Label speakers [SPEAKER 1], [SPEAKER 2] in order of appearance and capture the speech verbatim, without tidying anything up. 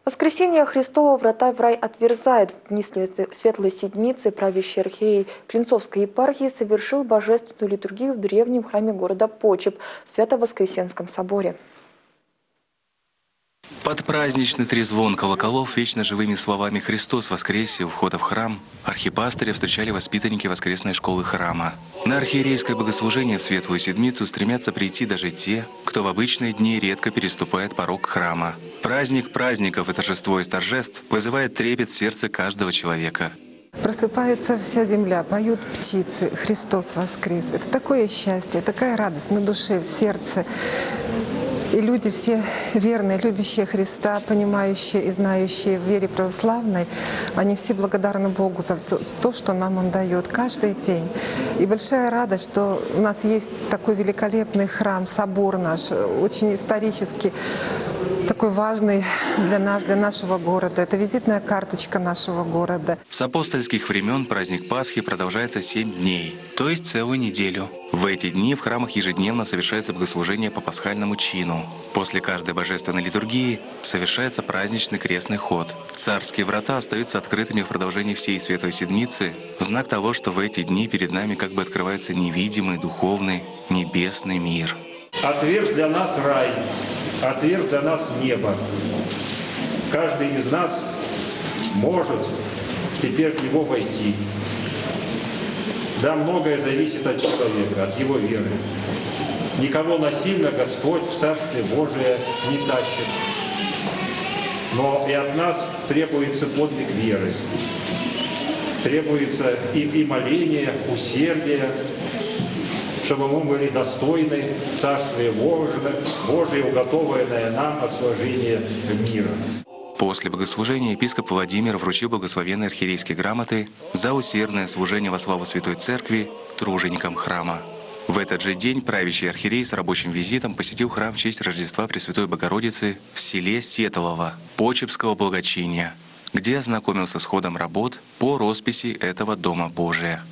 [SPEAKER 1] Воскресение Христово врата в рай отверзает. В дни Светлой Седмицы правящий архиерей Клинцовской епархии совершил божественную литургию в древнем храме города Почеп в Свято-Воскресенском соборе.
[SPEAKER 2] Под праздничный трезвон колоколов вечно живыми словами «Христос воскресе» у входа в храм архипастыря встречали воспитанники воскресной школы храма. На архиерейское богослужение в Светлую Седмицу стремятся прийти даже те, кто в обычные дни редко переступает порог храма. Праздник праздников и торжество из торжеств вызывает трепет в сердце каждого человека.
[SPEAKER 3] Просыпается вся земля, поют птицы, Христос воскрес. Это такое счастье, такая радость на душе, в сердце. И люди все верные, любящие Христа, понимающие и знающие в вере православной, они все благодарны Богу за все то, что нам Он дает каждый день. И большая радость, что у нас есть такой великолепный храм, собор наш, очень исторический, такой важный для нас, для нашего города. Это визитная карточка нашего города.
[SPEAKER 2] С апостольских времен праздник Пасхи продолжается семь дней, то есть целую неделю. В эти дни в храмах ежедневно совершается богослужение по пасхальному чину. После каждой божественной литургии совершается праздничный крестный ход. Царские врата остаются открытыми в продолжении всей Святой Седмицы, в знак того, что в эти дни перед нами как бы открывается невидимый, духовный, небесный мир.
[SPEAKER 4] Отверз для нас рай, отверз для нас небо. Каждый из нас может теперь в него войти. Да, многое зависит от человека, от его веры. Никого насильно Господь в Царствие Божие не тащит. Но и от нас требуется подвиг веры. Требуется и, и моление, усердие, чтобы мы были достойны Царствия Божия, уготованное нам от сложения мира.
[SPEAKER 2] После богослужения епископ Владимир вручил благословенные архиерейские грамоты за усердное служение во славу Святой Церкви труженикам храма. В этот же день правящий архиерей с рабочим визитом посетил храм в честь Рождества Пресвятой Богородицы в селе Сетолово Почепского благочиния, где ознакомился с ходом работ по росписи этого Дома Божия.